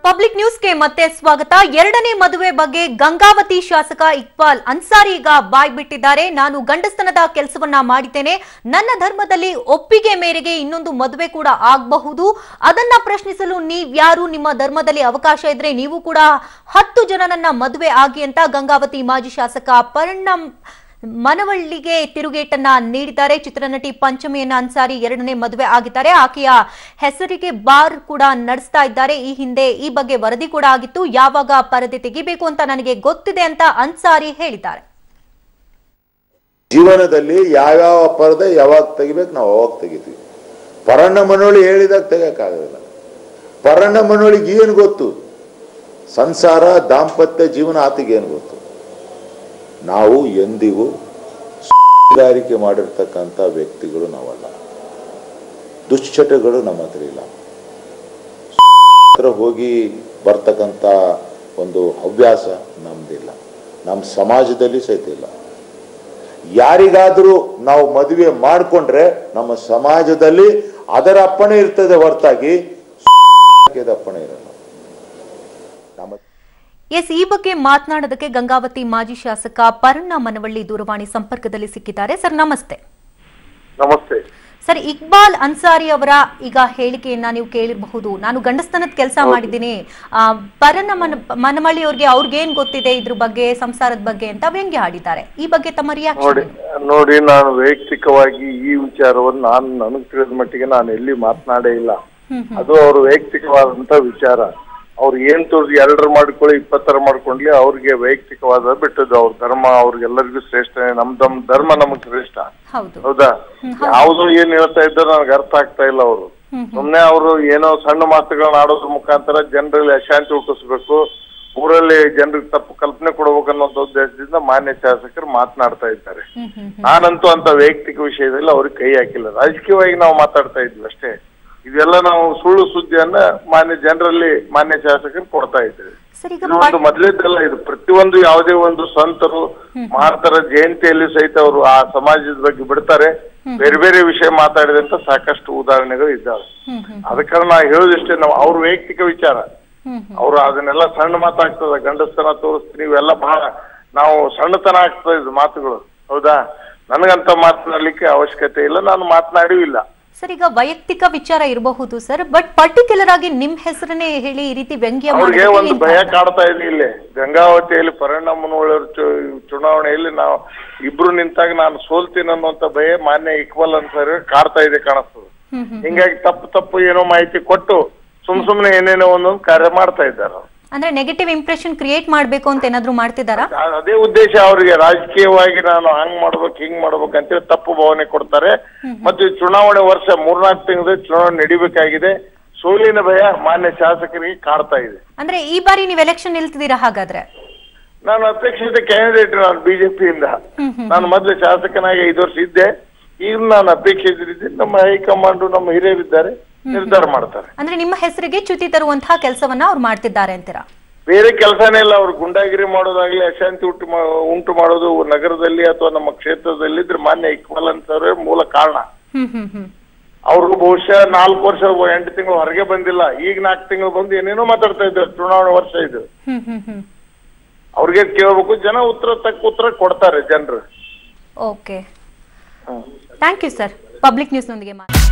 Public ನ್ಯೂಸ್ಗೆ ಮತ್ತೆ ಸ್ವಾಗತ. ಎರಡನೇ ಮದುವೆ ಬಗ್ಗೆ ಗಂಗಾವತಿ ಶಾಸಕ ಇಕ್ಬಾಲ್ ಅನ್ಸಾರಿ ಈಗ ಬಾಯ್ ಬಿಟ್ಟಿದ್ದಾರೆ. ನಾನು ಗಂಡಸ್ತನದ ಕೆಲಸವನ್ನ ಮಾಡಿದ್ದೇನೆ, ನನ್ನ ಧರ್ಮದಲ್ಲಿ ಒಪ್ಪಿಗೆ ಮೇರೆಗೆ ಇನ್ನೊಂದು ಮದುವೆ ಕೂಡ ಆಗಬಹುದು, ಅದನ್ನ ಪ್ರಶ್ನಿಸಲು ನೀವ್ಯಾರು? ನಿಮ್ಮ ಧರ್ಮದಲ್ಲಿ ಅವಕಾಶ ಇದ್ರೆ ನೀವು ಕೂಡ 10 ಜನನನ್ನ ಮದುವೆ ಆಗಿ ಅಂತ ಗಂಗಾವತಿ ಮಾಜಿ ಶಾಸಕ ಪರಿಣಾಮ್ ಮನವಳ್ಳಿಗೆ ತಿರುಗೇಟನ್ನ ನೀಡಿದ್ದಾರೆ. ಚಿತ್ರನಟಿ ಪಂಚಮಿಯನ್ನ ಅನ್ಸಾರಿ ಎರಡನೇ ಮದುವೆ ಆಗಿದ್ದಾರೆ. ಆಕೆಯ ಹೆಸರಿಗೆ ಬಾರ್ ಕೂಡ ನಡೆಸ್ತಾ ಇದ್ದಾರೆ. ಈ ಹಿಂದೆ ಈ ಬಗ್ಗೆ ವರದಿ ಕೂಡ ಆಗಿತ್ತು. ಯಾವಾಗ ಪರದೆ ತೆಗಿಬೇಕು ಅಂತ ನನಗೆ ಗೊತ್ತಿದೆ ಅಂತ ಅನ್ಸಾರಿ ಹೇಳಿದ್ದಾರೆ. ಜೀವನದಲ್ಲಿ ಯಾವ್ಯಾವ ಪರದೆ ಯಾವಾಗ ತೆಗಿಬೇಕು ನಾವು ಅವಾಗ ತೆಗಿತೀವಿ. ಪರಣ್ಣ ಮನವಳ್ಳಿ ಹೇಳಿದಾಗ ತೆಗಿಯಕ್ಕಾಗಲ್ಲ. ಪರಣ್ಣ ಮನವಳ್ಳಿಗೆ ಏನು ಗೊತ್ತು? ಸಂಸಾರ ದಾಂಪತ್ಯ ಜೀವನ ಆತಿಗೆ ಏನು ಗೊತ್ತು? ನಾವು ಎಂದಿಗೂ ಸುಗಾರಿಕೆ ಮಾಡಿರ್ತಕ್ಕಂಥ ವ್ಯಕ್ತಿಗಳು ನಾವಲ್ಲ. ದುಶ್ಚಟಗಳು ನಮ್ಮ ಹತ್ರ ಇಲ್ಲ. ಹೋಗಿ ಬರ್ತಕ್ಕಂಥ ಒಂದು ಹವ್ಯಾಸ ನಮ್ದಿಲ್ಲ, ನಮ್ಮ ಸಮಾಜದಲ್ಲಿ ಸಹಿತ ಇಲ್ಲ. ಯಾರಿಗಾದರೂ ನಾವು ಮದುವೆ ಮಾಡಿಕೊಂಡ್ರೆ ನಮ್ಮ ಸಮಾಜದಲ್ಲಿ ಅದರ ಅಪ್ಪಣೆ ಇರ್ತದೆ ಹೊರತಾಗಿ ಅಪ್ಪಣೆ ಇರಲ್ಲ. ಎಸ್, ಈ ಬಗ್ಗೆ ಮಾತನಾಡೋದಕ್ಕೆ ಗಂಗಾವತಿ ಮಾಜಿ ಶಾಸಕ ಪರಿಣಾಮ್ ಮನವಳ್ಳಿ ದೂರವಾಣಿ ಸಂಪರ್ಕದಲ್ಲಿ ಸಿಕ್ಕಿದ್ದಾರೆ. ಸರ್ ನಮಸ್ತೆ. ನಮಸ್ತೆ ಸರ್, ಇಕ್ಬಾಲ್ ಅನ್ಸಾರಿ ಅವರ ಈಗ ಹೇಳಿಕೆಯನ್ನ ನೀವು ಕೇಳಿರಬಹುದು. ನಾನು ಗಂಡಸ್ತನದ ಕೆಲಸ ಮಾಡಿದ್ದೀನಿ, ಪರಿಣಾಮ್ ಮನವಳ್ಳಿ ಅವ್ರಿಗೇನ್ ಗೊತ್ತಿದೆ ಇದ್ರ ಬಗ್ಗೆ, ಸಂಸಾರದ ಬಗ್ಗೆ ಅಂತ ವ್ಯಂಗ್ಯ ಆಡಿದ್ದಾರೆ. ಈ ಬಗ್ಗೆ ತಮ್ಮ ರಿಯಾಕ್ಷನ್? ನೋಡಿ, ನಾನು ವೈಯಕ್ತಿಕವಾಗಿ ಈ ವಿಚಾರವನ್ನು ನನಗೆ ತಿಳಿದ ಮಟ್ಟಿಗೆ ನಾನು ಎಲ್ಲಿ ಮಾತನಾಡೇ ಇಲ್ಲ. ಅದು ಅವ್ರ ವೈಯಕ್ತಿಕವಾದಂತ ವಿಚಾರ. ಅವ್ರು ಏನ್ ತೋರಿಸಿ 2 ಮಾಡ್ಕೊಳ್ಳಿ 20 ಮಾಡ್ಕೊಂಡ್ಲಿ ಅವ್ರಿಗೆ ವೈಯಕ್ತಿಕವಾದ ಬಿಟ್ಟದ್ದು. ಅವ್ರ ಧರ್ಮ ಅವ್ರಿಗೆಲ್ಲರಿಗೂ ಶ್ರೇಷ್ಠ. ನಮ್ ಧರ್ಮ ನಮಗ್ ಶ್ರೇಷ್ಠ. ಹೌದಾ? ಯಾವ್ದು ಏನ್ ಹೇಳ್ತಾ ಇದ್ದಾರೋ ನನಗೆ ಅರ್ಥ ಆಗ್ತಾ ಇಲ್ಲ. ಅವರು ಸುಮ್ನೆ ಅವರು ಏನೋ ಸಣ್ಣ ಮಾತುಗಳನ್ನ ಆಡೋದ್ರ ಮುಖಾಂತರ ಜನರಲ್ಲಿ ಅಶಾಂತಿ ಹುಟ್ಟಿಸ್ಬೇಕು, ಊರಲ್ಲಿ ಜನರಿಗೆ ತಪ್ಪು ಕಲ್ಪನೆ ಕೊಡ್ಬೇಕು ಅನ್ನೋ ಉದ್ದೇಶದಿಂದ ಮಾನ್ಯ ಶಾಸಕರು ಮಾತನಾಡ್ತಾ ಇದ್ದಾರೆ. ನಾನಂತೂ ಅಂತ ವೈಯಕ್ತಿಕ ವಿಷಯದಲ್ಲಿ ಅವ್ರಿಗೆ ಕೈ ಹಾಕಿಲ್ಲ. ರಾಜಕೀಯವಾಗಿ ನಾವು ಮಾತಾಡ್ತಾ ಇದ್ವಿ ಅಷ್ಟೇ. ಇದೆಲ್ಲ ನಾವು ಸುಳ್ಳು ಸುದ್ದಿಯನ್ನ ಮಾನ್ಯ ಜನರಲ್ಲಿ ಮಾನ್ಯ ಶಾಸಕರು ಕೊಡ್ತಾ ಇದ್ದೇವೆ. ಒಂದು ಮೊದಲೇದಲ್ಲ, ಇದು ಪ್ರತಿಯೊಂದು ಯಾವುದೇ ಒಂದು ಸಂತರು ಮಹಾಂತರ ಜಯಂತಿಯಲ್ಲಿ ಸಹಿತ ಅವರು ಆ ಸಮಾಜದ ಬಗ್ಗೆ ಬಿಡ್ತಾರೆ. ಬೇರೆ ಬೇರೆ ವಿಷಯ ಮಾತಾಡಿದಂತ ಸಾಕಷ್ಟು ಉದಾಹರಣೆಗಳು ಇದ್ದಾವೆ. ಅದ ಕಾರಣ ನಾ ಹೇಳೋದಿಷ್ಟೇ, ನಾವು ಅವ್ರ ವೈಯಕ್ತಿಕ ವಿಚಾರ. ಅವ್ರು ಅದನ್ನೆಲ್ಲ ಸಣ್ಣ ಮಾತಾಗ್ತದ, ಗಂಡಸ್ತನ ತೋರಿಸ್ತೀನಿ, ಇವೆಲ್ಲ ಬಹಳ ನಾವು ಸಣ್ಣತನ ಆಗ್ತದ ಇದು ಮಾತುಗಳು. ಹೌದಾ? ನನಗಂತ ಮಾತನಾಡ್ಲಿಕ್ಕೆ ಅವಶ್ಯಕತೆ ಇಲ್ಲ, ನಾನು ಮಾತನಾಡಿಯೂ ಇಲ್ಲ. ಸರ್, ಈಗ ವೈಯಕ್ತಿಕ ವಿಚಾರ ಇರಬಹುದು ಸರ್, ಬಟ್ ಪರ್ಟಿಕ್ಯುಲರ್ ಆಗಿ ನಿಮ್ ಹೆಸರನ್ನೇ ಹೇಳಿ ಈ ರೀತಿ ವ್ಯಂಗ್ಯ ಅವ್ರಿಗೆ ಒಂದು ಭಯ ಕಾಡ್ತಾ ಇದೆ. ಇಲ್ಲಿ ಗಂಗಾವತಿಯಲ್ಲಿ ಪರಿಣಾಮ್ ಮನವಳ್ಳಿ ಚುನಾವಣೆಯಲ್ಲಿ ನಾವು ಇಬ್ರು ನಿಂತಾಗ ನಾನು ಸೋಲ್ತೀನಿ ಅನ್ನುವಂತ ಭಯ ಮಾನ್ಯ ಇಕ್ಬಾಲ್ ಅನ್ಸಾರಿ ಕಾಡ್ತಾ ಇದೆ ಕಾಣಿಸ್ತದೆ. ಹಿಂಗಾಗಿ ತಪ್ಪು ಏನೋ ಮಾಹಿತಿ ಕೊಟ್ಟು ಸುಮ್ನೆ ಏನೇನೋ ಒಂದೊಂದು ಕಾರ್ಯ ಮಾಡ್ತಾ ಇದ್ದಾರೆ. ಅಂದ್ರೆ ನೆಗೆಟಿವ್ ಇಂಪ್ರೆಷನ್ ಕ್ರಿಯೇಟ್ ಮಾಡ್ಬೇಕು ಅಂತ ಏನಾದ್ರು ಮಾಡ್ತಿದಾರಾ? ಅದೇ ಉದ್ದೇಶ ಅವ್ರಿಗೆ. ರಾಜಕೀಯವಾಗಿ ನಾನು ಹಂಗ್ ಮಾಡ್ಬೇಕು ಹಿಂಗ್ ಮಾಡ್ಬೇಕು ಅಂತೇಳಿ ತಪ್ಪು ಭಾವನೆ ಕೊಡ್ತಾರೆ. ಮತ್ತೆ ಚುನಾವಣೆ ವರ್ಷ 3-4 ತಿಂಗಳ ಚುನಾವಣೆ ನಡಿಬೇಕಾಗಿದೆ. ಸೋಲಿನ ಭಯ ಮಾನ್ಯ ಶಾಸಕರಿಗೆ ಕಾಡ್ತಾ ಇದೆ. ಅಂದ್ರೆ ಈ ಬಾರಿ ನೀವು ಎಲೆಕ್ಷನ್ ನಿಲ್ತಿದ್ದೀರಾ? ಹಾಗಾದ್ರೆ ನಾನು ಅಪೇಕ್ಷಿತ ಕ್ಯಾಂಡಿಡೇಟ್. ನಾನು ಬಿಜೆಪಿಯಿಂದ. ನಾನು ಮೊದಲು ಶಾಸಕನಾಗಿ 5 ವರ್ಷ ಇದ್ದೆ. ಈಗ ನಾನು ಅಪೇಕ್ಷಿಸಿದ್ದೆ. ನಮ್ಮ ಹೈಕಮಾಂಡ್ ನಮ್ಮ ಹಿರಿಯರಿದ್ದಾರೆ, ನಿರ್ಧಾರ ಮಾಡ್ತಾರೆ. ಅಂದ್ರೆ ನಿಮ್ಮ ಹೆಸರಿಗೆ ಚ್ಯುತಿ ತರುವಂತಹ ಕೆಲಸವನ್ನ ಅವ್ರು ಮಾಡ್ತಿದ್ದಾರೆ ಅಂತೀರಾ? ಬೇರೆ ಕೆಲಸನೇ ಇಲ್ಲ. ಅವ್ರು ಗುಂಡಾಗಿರಿ ಮಾಡೋದಾಗ್ಲಿ, ಅಶಾಂತಿ ಉಂಟು ಮಾಡೋದು ನಗರದಲ್ಲಿ ಅಥವಾ ನಮ್ಮ ಕ್ಷೇತ್ರದಲ್ಲಿ ಇದ್ರೆ ಮಾನ್ಯ ಇಕ್ಬಾಲ್ ಅನ್ಸಾರಿ ಮೂಲ ಕಾರಣ. ಅವ್ರಿಗೂ ಬಹುಶಃ 4 ವರ್ಷ 8 ತಿಂಗಳು ಹೊರಗೆ ಬಂದಿಲ್ಲ. ಈಗ 4 ತಿಂಗಳು ಬಂದು ಏನೇನೋ ಮಾತಾಡ್ತಾ ಇದ್ದಾರೆ. ಚುನಾವಣೆ ವರ್ಷ ಇದು. ಅವ್ರಿಗೆ ಕೇಳಬೇಕು, ಜನ ತಕ್ಕ ಉತ್ತರ ಕೊಡ್ತಾರೆ ಜನರು. Okay, thank you sir. Public news ನೊಂದಿಗೆ